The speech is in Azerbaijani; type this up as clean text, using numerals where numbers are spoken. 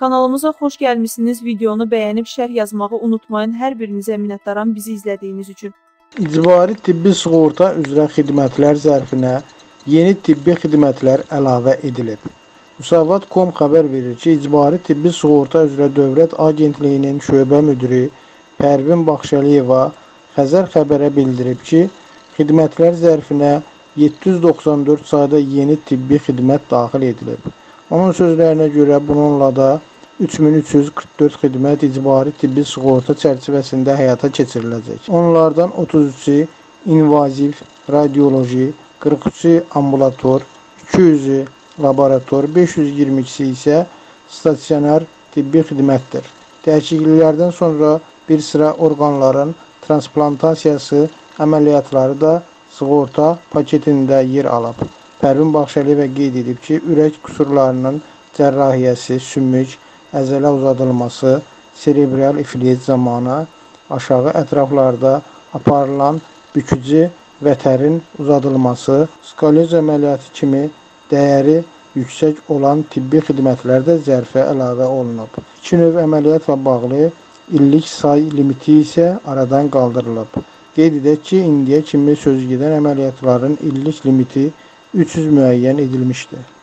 Kanalımıza xoş gəlmişsiniz. Videonu bəyənib şərh yazmağı unutmayın. Hər birinizə minnətdaram bizi izlədiyiniz üçün. İcbari tibbi sığorta üzrə xidmətlər zərfinə yeni tibbi xidmətlər əlavə edilib. Müsavat.com xəbər verir ki, İcbari tibbi sığorta üzrə Dövlət Agentliyinin şöbə müdiri Pərvin Baxşəliyeva Xəzər xəbərə bildirib ki, xidmətlər zərfinə 794 sayda yeni tibbi xidmət daxil edilib. Onun sözlərinə görə bununla da 3344 xidmət icbari tibbi sığorta çərçivəsində həyata keçiriləcək. Onlardan 33-ü invaziv radioloji, 43-ü ambulator, 200-ü laborator, 522-si isə stasionar tibbi xidmətdir. Dəyişikliklərdən sonra bir sıra orqanların transplantasiyası əməliyyatları da sığorta paketində yer alıb. Pərvin Baxşəliyeva qeyd edib ki, ürək qüsurlarının cərrahiyyəsi, sümük, əzələ uzadılması, serebral iflic zamanı aşağı ətraflarda aparılan bükücü vətərin uzadılması, skoliyoz əməliyyatı kimi dəyəri yüksək olan tibbi xidmətlər də zərfə əlavə olunub. 2 növ əməliyyatla bağlı illik say limiti isə aradan qaldırılıb. Qeyd edək ki, indiyə kimi sözügedən əməliyyatların illik limiti 300 müəyyən edilmişdir.